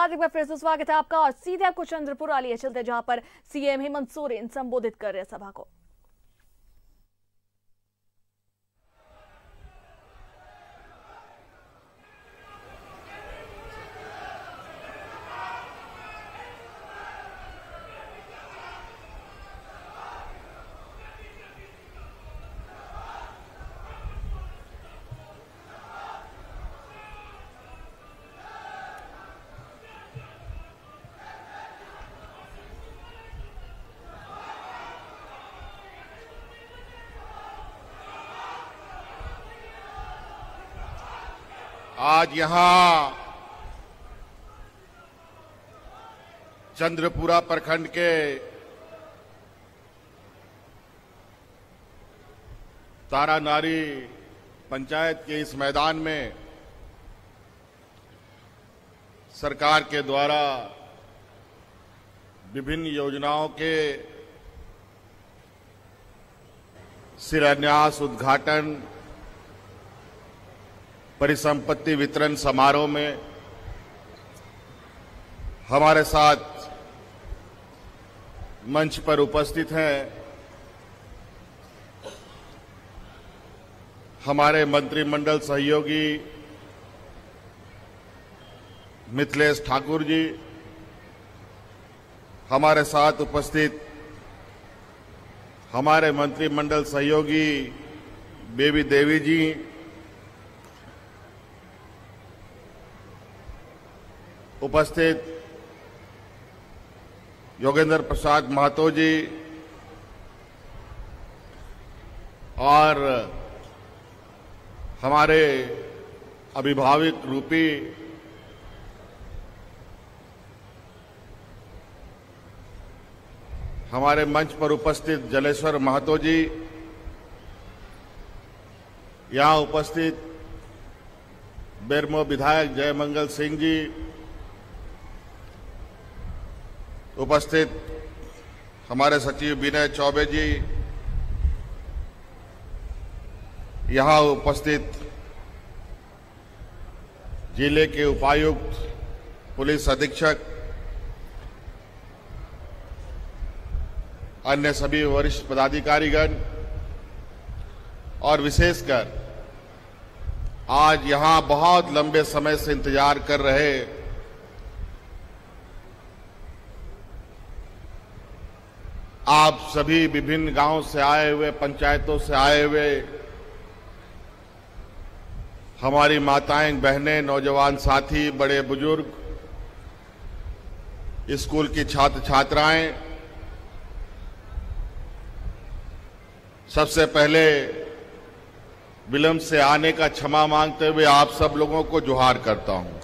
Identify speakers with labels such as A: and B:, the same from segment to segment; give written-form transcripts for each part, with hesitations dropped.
A: एक बार फिर से स्वागत है आपका और सीधे आपको चंद्रपुरा लिए चलते जहां पर सीएम हेमंत सोरेन संबोधित कर रहे सभा को।
B: आज यहां चंद्रपुरा प्रखंड के तारानारी पंचायत के इस मैदान में सरकार के द्वारा विभिन्न योजनाओं के शिलान्यास, उद्घाटन, परिसंपत्ति वितरण समारोह में हमारे साथ मंच पर उपस्थित हैं हमारे मंत्रिमंडल सहयोगी मिथिलेश ठाकुर जी, हमारे साथ उपस्थित हमारे मंत्रिमंडल सहयोगी बेबी देवी जी, उपस्थित योगेंद्र प्रसाद महतो जी और हमारे अभिभावक रूपी हमारे मंच पर उपस्थित जलेश्वर महतो जी, यहां उपस्थित बेरमो विधायक जयमंगल सिंह जी, उपस्थित हमारे सचिव विनय चौबे जी, यहां उपस्थित जिले के उपायुक्त, पुलिस अधीक्षक, अन्य सभी वरिष्ठ पदाधिकारीगण और विशेषकर आज यहां बहुत लंबे समय से इंतजार कर रहे आप सभी विभिन्न गांवों से आए हुए, पंचायतों से आए हुए हमारी माताएं, बहनें, नौजवान साथी, बड़े बुजुर्ग, स्कूल की छात्र छात्राएं, सबसे पहले विलंब से आने का क्षमा मांगते हुए आप सब लोगों को जोहार करता हूं।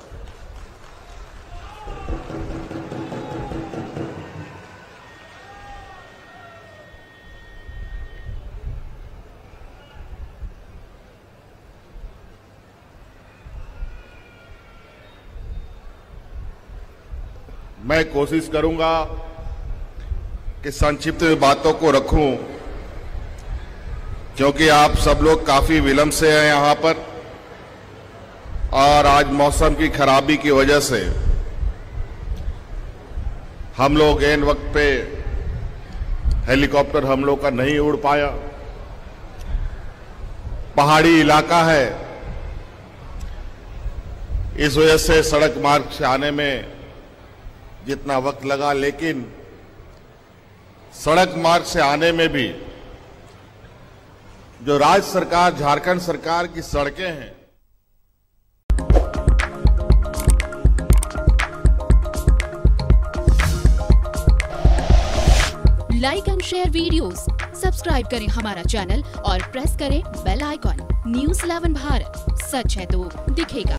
B: मैं कोशिश करूंगा कि संक्षिप्त बातों को रखूं, क्योंकि आप सब लोग काफी विलंब से हैं यहां पर और आज मौसम की खराबी की वजह से हम लोग ऐन वक्त पे हेलीकॉप्टर हम लोग का नहीं उड़ पाया। पहाड़ी इलाका है, इस वजह से सड़क मार्ग से आने में जितना वक्त लगा, लेकिन सड़क मार्ग से आने में भी जो राज्य सरकार, झारखंड सरकार की सड़कें हैं,
C: like and share videos, subscribe करें हमारा चैनल और प्रेस करें बेल आइकॉन। न्यूज़ 11 भारत, सच है तो दिखेगा।